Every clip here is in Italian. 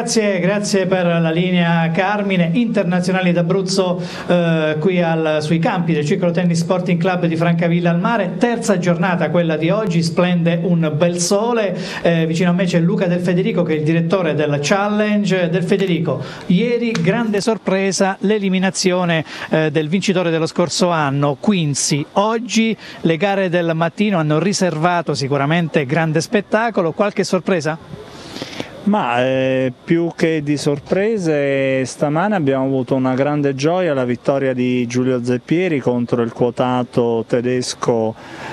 Grazie per la linea Carmine. Internazionali d'Abruzzo qui sui campi del Circolo Tennis Sporting Club di Francavilla al Mare, terza giornata quella di oggi, splende un bel sole, vicino a me c'è Luca Del Federico che è il direttore del Challenge. Del Federico, ieri grande sorpresa l'eliminazione del vincitore dello scorso anno, Quincy. Oggi le gare del mattino hanno riservato sicuramente grande spettacolo, qualche sorpresa? Ma più che di sorprese, stamane abbiamo avuto una grande gioia, la vittoria di Giulio Zeppieri contro il quotato tedesco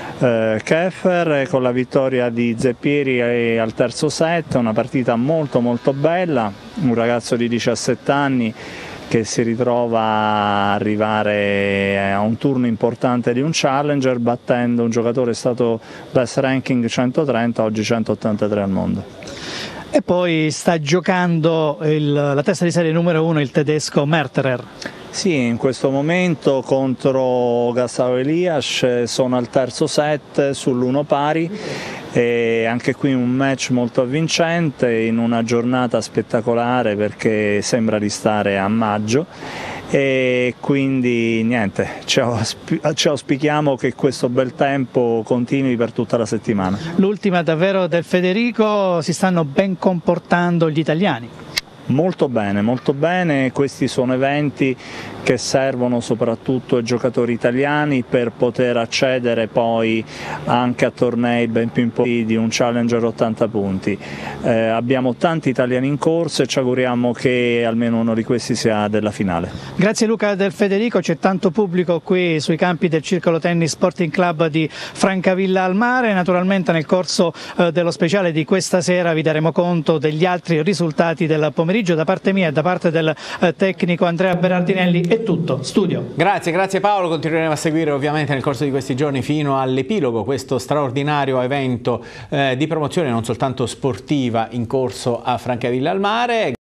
Keffer, con la vittoria di Zeppieri al terzo set, una partita molto bella, un ragazzo di 17 anni che si ritrova a arrivare a un turno importante di un challenger, battendo un giocatore stato best ranking 130, oggi 183 al mondo. E poi sta giocando la testa di serie numero 1, il tedesco Merterer. Sì, in questo momento contro Gustavo Elias sono al terzo set sull'1 pari, e anche qui un match molto avvincente in una giornata spettacolare perché sembra di stare a maggio, e quindi niente, ci auspichiamo che questo bel tempo continui per tutta la settimana. L'ultima davvero Del Federico, si stanno ben comportando gli italiani? Molto bene, questi sono eventi che servono soprattutto ai giocatori italiani per poter accedere poi anche a tornei ben più importanti di un Challenger 80 punti. Abbiamo tanti italiani in corso e ci auguriamo che almeno uno di questi sia della finale. Grazie Luca Del Federico, c'è tanto pubblico qui sui campi del Circolo Tennis Sporting Club di Francavilla al Mare. Naturalmente nel corso dello speciale di questa sera vi daremo conto degli altri risultati del pomeriggio. Da parte mia e da parte del tecnico Andrea Berardinelli è tutto. Studio. Grazie Paolo, continueremo a seguire ovviamente nel corso di questi giorni fino all'epilogo questo straordinario evento di promozione non soltanto sportiva in corso a Francavilla al Mare.